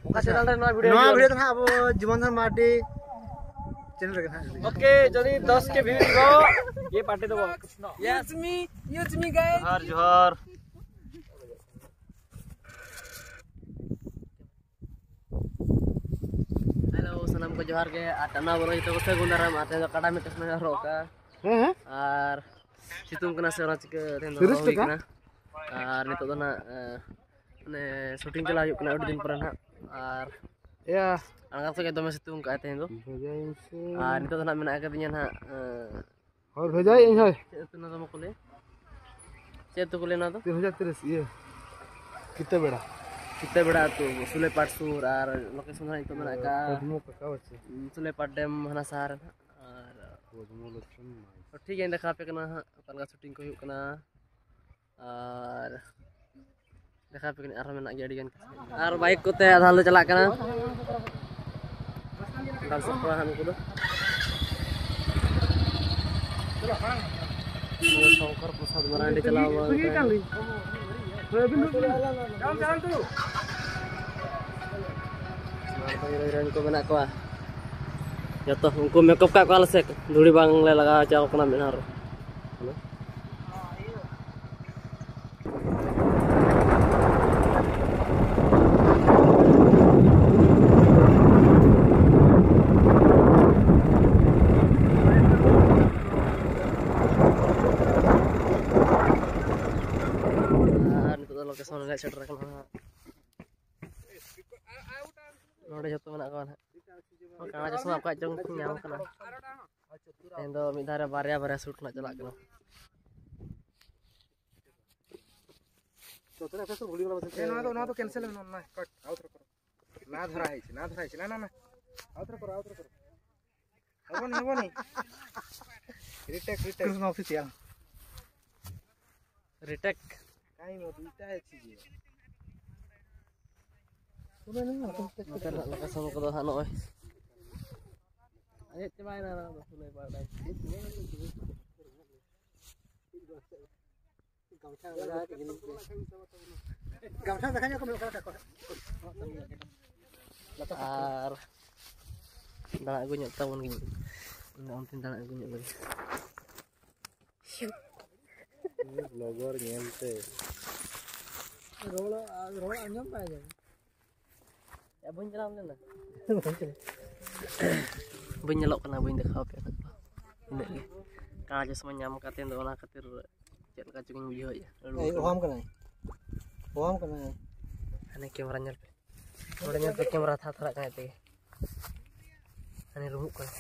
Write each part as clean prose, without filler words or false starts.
oka channel re noa video to ha abo Jimondhan Mardi channel re na. Okay, jadi 10 के view dibo ye party debo. Yes me guys. Johar. Hello, salam ko johar ke atana boro itu ko gunaram ate kada metes na roka. Ar situng kena se orang cike ten do hoy kena. Ar nito do na mane shooting chala huyuk kena adi din pore na. Ar Ya, anggap ke dome situng ka ten do. Ar nito do na mena ka dinya na और भेजाई इन है itu na do kole. Chetu kole na do. 3030 ये कितने बेड़ा Kita beda tu Sulepat Sur ar location na itu mena ka Sulepat Dam Hanasar. और ठीक है देखा पे कना अपन शूटिंग को कना और देखा पे कना आर मेना गाड़ी और बाइक को ते आधा ले चला कना डाल सब हान को दो शंकर प्रसाद मरांडी चला को मेना को जतो उनको मेकअप का कॉल से धूड़ी बांग ले लगा चाव कना मेनार लोकेशन ले सेटर कना नोडे जतो मेना को काना चश्मा आपका जंग ᱧᱟᱢ ᱠᱟᱱᱟ ᱛᱮᱦᱮᱧ ᱫᱚ ᱢᱤᱫ ᱫᱷᱟᱨᱮ ᱵᱟᱨᱭᱟ ᱥᱩᱴ ᱨᱮᱱᱟᱜ ᱪᱟᱞᱟᱜ ᱠᱟᱱᱟ तो तने फेसबुक वीडियो वाला ना तो कैंसिल है ना कट आउटर करो ना धरा है ना आउटर करो हबो नहीं रिटेक कृष्ण ऑफिशियल रिटेक काई मो दुईटा है चीज सुनो ना लोकेशन को दो हानो ayo coba na boleh padai gamsa देखanya kami kata ar dana gue nyet tahun gini enggak ontin dana gue nyet lagi ini vlogger nyente rola anyam pa aja ya bun jalan na bun nyelok kena bun dekau pe ini ge ka aja sama nyam katen do ona khatir chet ka chungin video ya oham kana ane kamera nyel pe ode nyel pe kamera tha thara ka te ane rumuk kan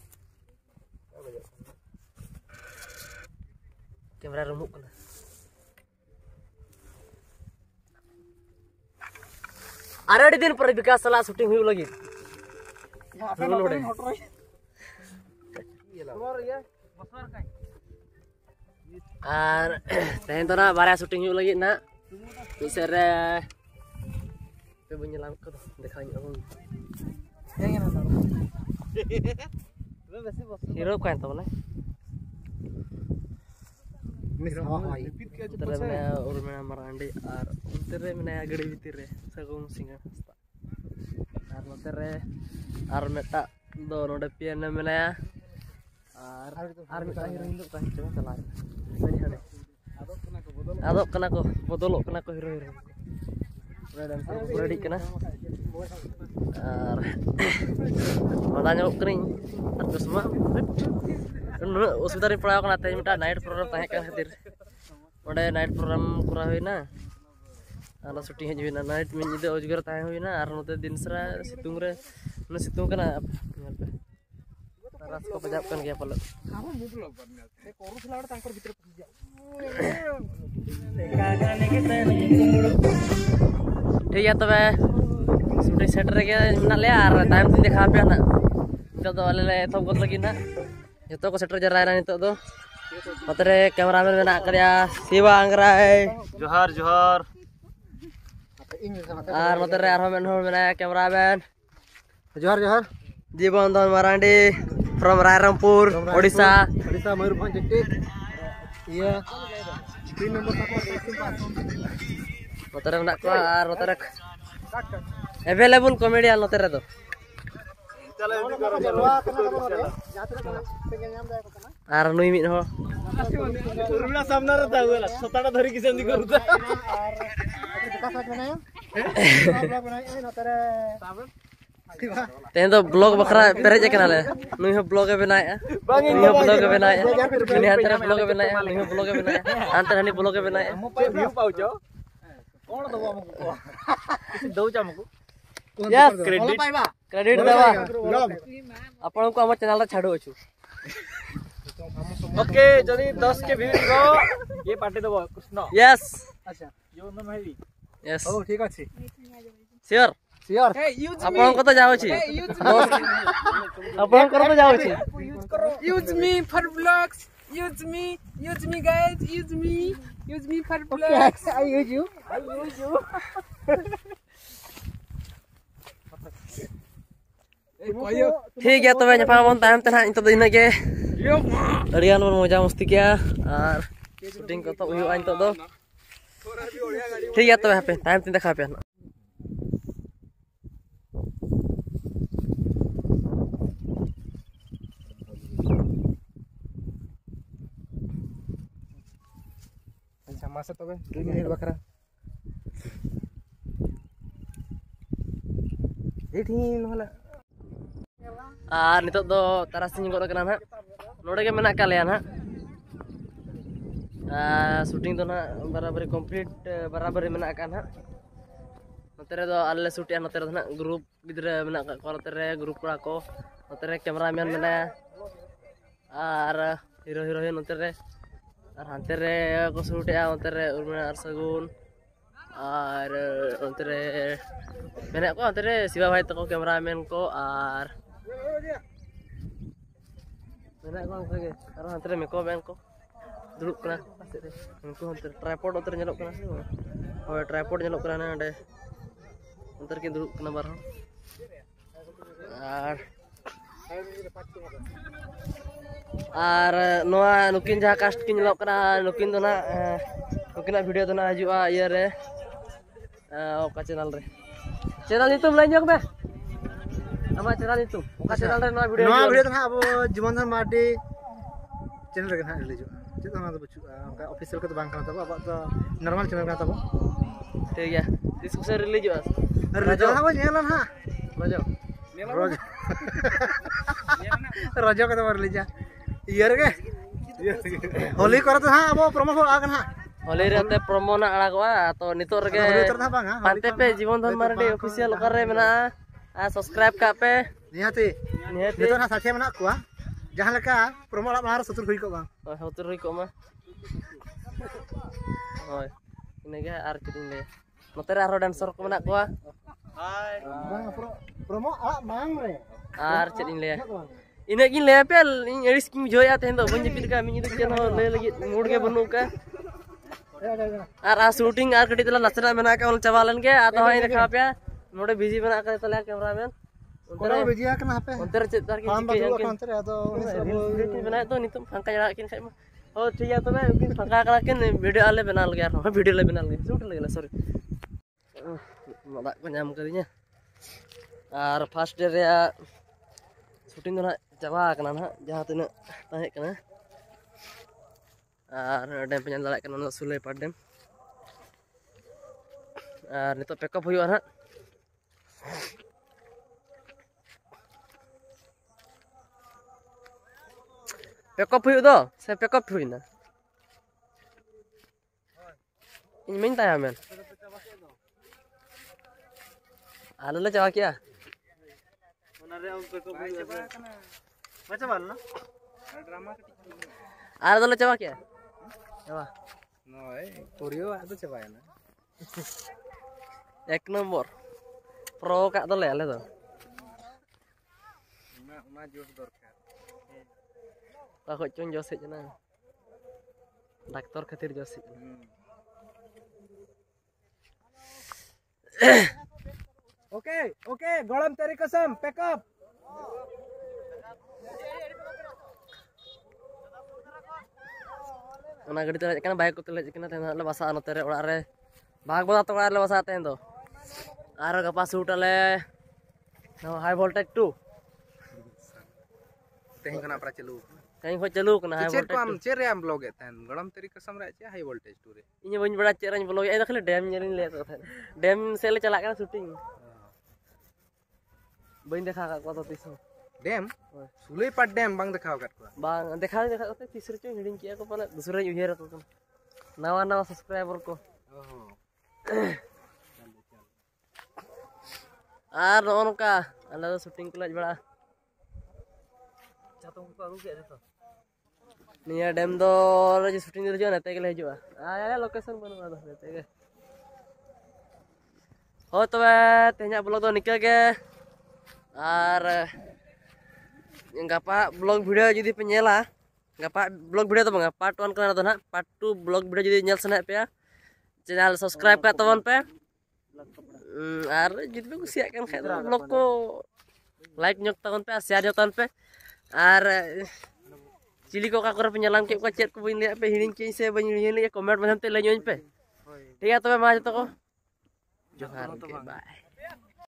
kamera rumuk kan आरे दिन पर विकास सला shooting हुई लगी और तेहन तो ना बारह शूटिंग हुई लगी ना मिसर रे पे बन्यलाम को देखा हीरो को तो बोले उर्मिला मरांडी और उनते में गड़ी भीतर रे सगुन सिंह हस्ता और नोते रे और मेटा दो नोडे पियन मेनाया और मेटा हीरोइन दो का चला चला आदोक कना को बदलोक कना को हीरो रेडी कना और मदा nyok kering terus semua usudari pernah kena tanya minta night program tanya kan hadir udah night program kurang huina ala shooting aja huina night min ide juga tanya huina ar note din sera situng re nu situng kana ras ko pajapkan gaya pala kamu mublo bannya se koru selalu tangkor bhitar pujja ठीक है तबे shooting set रे मेना ले और time दिन देखा पे ना तो वाले ले तो गत लगी ना जतो को सेटर जरा ना नितो दो मतरे कैमरामैन मेना करया शिवा अंगराय जोहार जोहार और मतरे आरो मेन हो मेना कैमरामैन जोहार जोहार जीवनधन मरांडी फ्रॉम रायरंगपुर ओडिशा मयूरभंज डिस्ट्रिक्ट ये 3 नंबर तक मतरे मेना को और मतरे अवेलेबल कॉमेडियन नोते रे तो आर नुई मिट हो उर्मिला सामना रे तागला सताटा धरी किसे अंदी करूता तेन तो ब्लॉग बखरा पेरेज कनाले नुई हो ब्लॉग बनाया नुई हो ब्लॉग बनाया नुई हाथ रे ब्लॉग बनाया नुई हो ब्लॉग बनाया अंतर हनी ब्लॉग बनाया व्यू पाउचो कोन दबो हमको किसी दउ छ हमको यस क्रेडिट क्रेडिट देवा आपण को हमर चैनल रे छाडो अछु ओके जदी 10 के व्यू दिबो ये पार्टी दबो कृष्ण यस अच्छा यो न भाई यस ओ ठीक अछि श्योर श्योर आपण को तो जाउ छी आपण को तो जाउ छी Use me for vlogs. Use me guys. Use me for vlogs. I use you ठीक है तबे नपामन टाइम तना इन तो इना के अड़ियान बन मजा मस्ती किया और शूटिंग को तो हुई इन तो दो ठीक है तबे हापे टाइम तीन देखा पे अच्छा मासे तबे 2 मिनिट बकरा एठी नहला और नितो दो तारासिंह गड कना ना नोडे के मेना का लेया ना शूटिंग तो ना बराबर कंप्लीट बराबर मेना का ना नतरे दो आले शूटिंग नतरे ना ग्रुप गिदरे मेना का नतरे ग्रुप कड़ा को नतरे कैमरामैन मेना और हीरो हीरोइन नतरे और हांते रे को शूटिंग नतरे उर्मिला और सगुन और नतरे मेना को नतरे शिवा भाई तको कैमरामैन को और मेना को अंकगे और हांते रे मेको मैन को दुड़ुब कना उनको हांते ट्राइपॉड उतर नेलो कना और ट्राइपॉड नेलो कना ना अंडे अंतर के दुड़ुब कना बार और नोआ नुकिन जहाँ कास्ट की नेलो कना नुकिन दो ना नुकिना वीडियो दो ना हजुआ इया रे ओका चैनल रे चैनल नीतुम लाइन जोक बे आमा चैनल नीतुम ओका चैनल रे नोआ वीडियो तो ना अब जीवनधन मार्डी चैनल रे ना रिलीज चेत ना तो बचु उनका ऑफिशियल को तो बांग तब अब तो नॉर्मल चैनल का तब ठीक है इसको से रिलीज हुआ रजो ना नेला ना रजो रजो का तो रिलीज ईयर के होली करे तो हां अब प्रमोट हो आगन हां होली रे प्रोमो ना अड़ागवा तो नितो रे पांते पे जीवनधन मार्डी ऑफिशियल करे मेना आ सब्सक्राइब का पे निहाती नितो ना साथे मना कुआ जहां लका प्रोमो ला मार सतुर हुई को बा सतुर हुई को मा होय इनेगे आर किदिन ले नोते रे आरो डांसर को मेना कुआ हाय प्रोमो आ मांग रे आर चेदिन ले इने गिन ले पे इन एडिस किम जोया तेन दो बन जिपिल का मिनी चेन हो ले लगी मूड के बनु का आ शूटिंग आर कटी तला नचना मेना का उन चवालन के आ तो हाई देखा पे नोडे बिजी बना के तला कैमरामैन उनरे बिजिया कना पे उनरे चेत तार की अंतर है तो वीडियो बना तो नितुम फंका जड़ा किन खाय हो ठीक है तबे उकिन फंका करा के वीडियो आले बना लगे यार वीडियो ले बना लगे शूट लगे सॉरी मदा को नाम करिnya और फर्स्ट डे रे शूटिंग ना चाबा कना ना जहां तना ताहे कना और डैम पे दड़ा कना सुले पार डैम और नितो पैकअप हुआ ना पैकअप हुई दो से पैकअप हुई ना इन मिन ताया मैन आलू ले चावा क्या ओनारे हम पे को बचा वाल ना ड्रामा आलू ले चावा क्या चावा नय कोरियो आ तो चबाया ना एक नंबर प्रो का तो ले आले तो ना जोश दरकार ता खो चों जोश जना डाक्टर खातिर जोश ओके ओके गलम तेरी कसम पैकअप ओना गड़ी तले कना बाइक को तले कना तेन ले बसा नते रे ओड़ा रे भाग बदा तो ओड़ा ले बसा तेन दो Aro gapa shoot ale high voltage 2 तेहन कना pra चालू कहीं खो चालू कना high चेर को voltage आम चेर रे आम ब्लॉग एतन गड़म तेरी कसम रे चे हाई वोल्टेज टू रे इने बन बड़ा चेराñ ब्लॉग ए देखले डैम ñelin ले तो डैम से ले चला kana shooting बइन देखा का तो तीस डैम सुले पर डैम बांग दिखाओ कट को बांग देखा देखा तीसरे चो हिडिंग किया को पाले दूसरे उहेर को नवा नवा सब्सक्राइबर को आर नोनका आले तो शूटिंग को लाज बड़ा चातो को आगु के तो निया डैम दो जे शूटिंग रे जो नते के ले हिजुआ आ लोकेशन बनवा दो नते के हो तबे तेना ब्लॉग दो निका के आर गपा ब्लॉग वीडियो जदी पे नेला गपा ब्लॉग वीडियो तो बंगा part 1 kana do na part 2 blog video जदी नेल सना पे चैनल सब्सक्राइब का तबन पे आर जदी पे कुसिया kan खाय ब्लॉग को लाइक nyok तबन पे शेयर जतन पे आर चिली को का करे पे नेलाम के को चेत को बइन ले पे हिडिंग के से बइन ले कमेंट माध्यम ते ले जोइन पे ठीक है तबे मा जतो को जोहार के बाय।